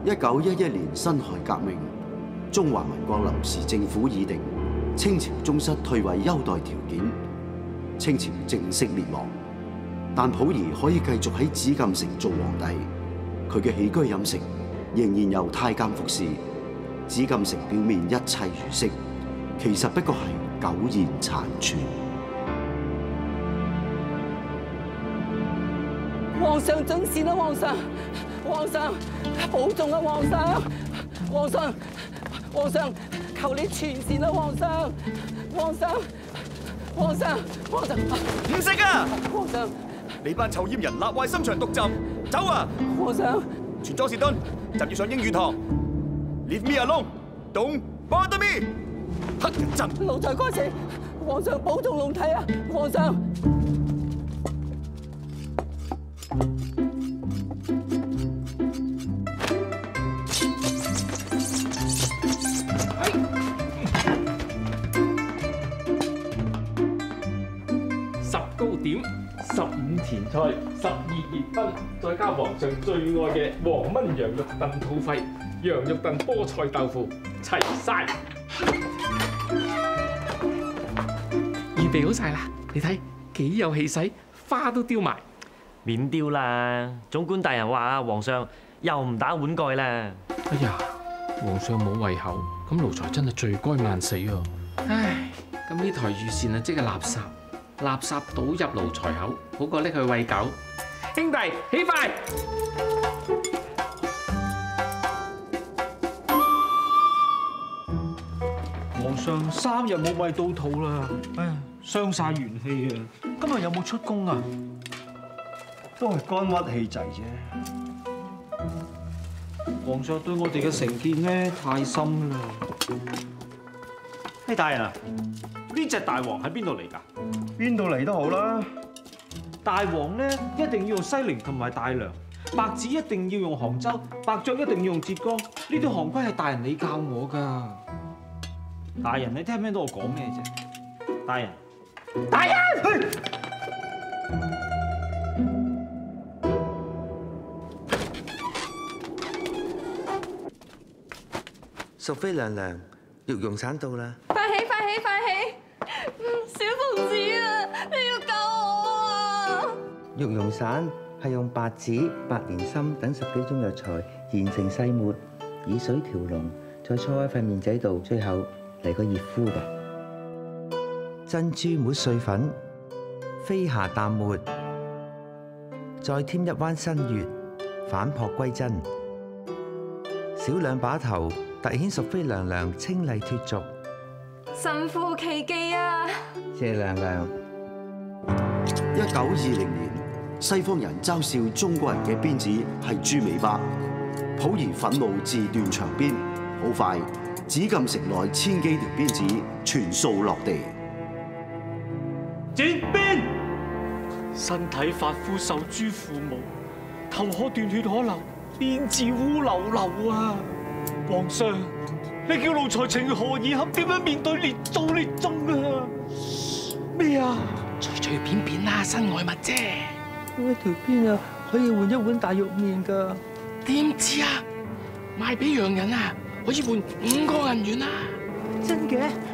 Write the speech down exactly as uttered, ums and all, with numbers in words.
一九一一年辛亥革命，中華民國臨時政府議定清朝宗室退位優待條件，清朝正式滅亡。但溥儀可以繼續喺紫禁城做皇帝，佢嘅起居飲食仍然由太監服侍。紫禁城表面一切如昔，其實不過係苟延殘喘。 皇上準善啦，皇上，皇上保重啊，皇上，皇上，皇上，求你全善啦，皇上，皇上，皇上，皇上， 唔識啊！ 皇上， 你班臭閹人立壞心腸獨朕，走啊！ 皇上， 全莊士敦，朕要上英語堂 ，Leave me alone， don't bother me， 黑人憎。 奴才該死，皇上保重龍體啊，皇上。 十糕點，十五前菜，十二熱葷，再加皇上最愛嘅黃燜羊肉燉肚肺、羊肉燉菠菜豆腐，齊晒！預備好晒啦，你睇幾有氣勢，花都雕埋。 免雕啦！總管大人話皇上又唔打碗蓋啦。 哎呀，皇上冇胃口，咁奴才真係罪該萬死啊！唉，咁呢台御膳啊，即係垃圾。垃圾倒入奴才口，好過拎去餵狗。兄弟，起筷！ 皇上三日冇餵到肚啦，唉，傷晒元氣啊！今日有冇出宮啊？都係肝鬱氣滯啫。皇上對我哋嘅成見咧太深啦。嘿，大人啊，呢隻大王喺邊度嚟㗎？邊度嚟都好啦。大王咧一定要用西寧同埋大良，白芷一定要用杭州，白醬一定要用浙江。呢啲行規係大人你教我㗎。大人，你聽唔聽到我講咩啫？大人，大人！ 淑妃娘娘，玉容散到啦！ 快起快起快起！小鳳子啊，你要救我啊！ 玉容散係用白芷、白蓮參等十幾種藥材研成細末，以水調濃，再搓喺塊面仔度，最後嚟個熱敷嘅。珍珠抹碎粉，飛霞淡抹，再添一彎新月，反璞歸真。小兩把頭，凸顯淑妃娘娘清麗脫俗。 神乎其技啊！ 謝娘娘。 一九二零年，西方人嘲笑中國人嘅鞭子係豬尾巴，溥儀憤怒自斷牆邊，好快紫禁城內千幾條鞭子全數落地。 剪鞭！身體髮膚受諸父母，頭可斷血可流，鞭自烏流流啊！皇上，你叫奴才情何以堪？點樣面對列祖列宗啊？咩啊？ 隨隨便便啦，身外物啫。 呢條鞭啊，可以換一碗大肉麵㗎。 點知啊？賣俾洋人啊，可以換五個銀元啊！ 真嘅？